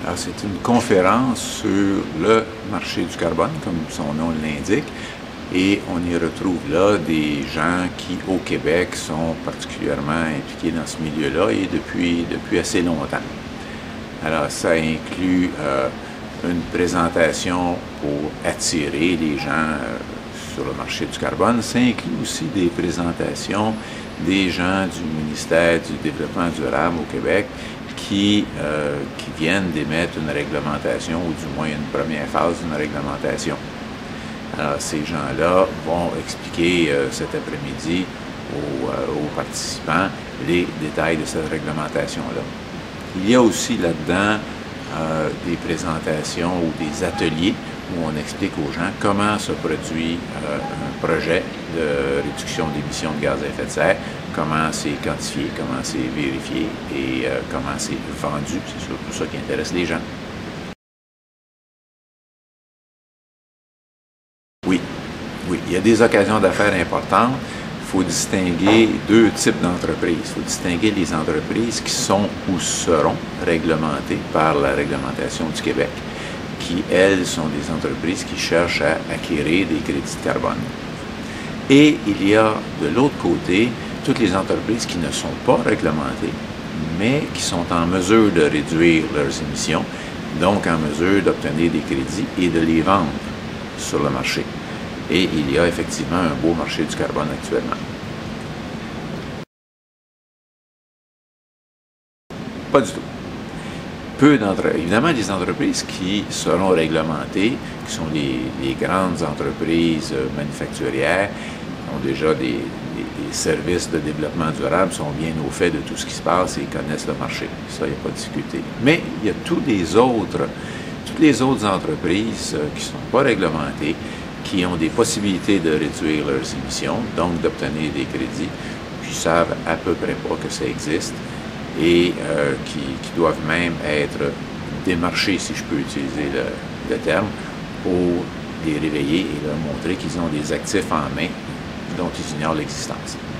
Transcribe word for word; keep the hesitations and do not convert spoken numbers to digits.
Alors, c'est une conférence sur le marché du carbone, comme son nom l'indique, et on y retrouve là des gens qui, au Québec, sont particulièrement impliqués dans ce milieu-là et depuis, depuis assez longtemps. Alors, ça inclut euh, une présentation pour attirer les gens euh, sur le marché du carbone. Ça inclut aussi des présentations des gens du ministère du Développement durable au Québec qui, euh, qui viennent d'émettre une réglementation, ou du moins une première phase d'une réglementation. Alors, ces gens-là vont expliquer euh, cet après-midi aux, euh, aux participants les détails de cette réglementation-là. Il y a aussi là-dedans euh, des présentations ou des ateliers où on explique aux gens comment se produit euh, un projet de réduction d'émissions de gaz à effet de serre, comment c'est quantifié, comment c'est vérifié et euh, comment c'est vendu. C'est surtout ça qui intéresse les gens. Oui, oui, il y a des occasions d'affaires importantes. Il faut distinguer deux types d'entreprises. Il faut distinguer les entreprises qui sont ou seront réglementées par la réglementation du Québec, qui, elles, sont des entreprises qui cherchent à acquérir des crédits de carbone. Et il y a, de l'autre côté, toutes les entreprises qui ne sont pas réglementées, mais qui sont en mesure de réduire leurs émissions, donc en mesure d'obtenir des crédits et de les vendre sur le marché. Et il y a effectivement un beau marché du carbone actuellement. Pas du tout. Peu d'entreprises, évidemment, les entreprises qui seront réglementées, qui sont les, les grandes entreprises manufacturières, ont déjà des, des, des services de développement durable, sont bien au fait de tout ce qui se passe et connaissent le marché. Ça, il n'y a pas de difficulté. Mais il y a tous les autres, toutes les autres entreprises qui ne sont pas réglementées, qui ont des possibilités de réduire leurs émissions, donc d'obtenir des crédits, qui savent à peu près pas que ça existe, et euh, qui, qui doivent même être démarchés, si je peux utiliser le, le terme, pour les réveiller et leur montrer qu'ils ont des actifs en main dont ils ignorent l'existence.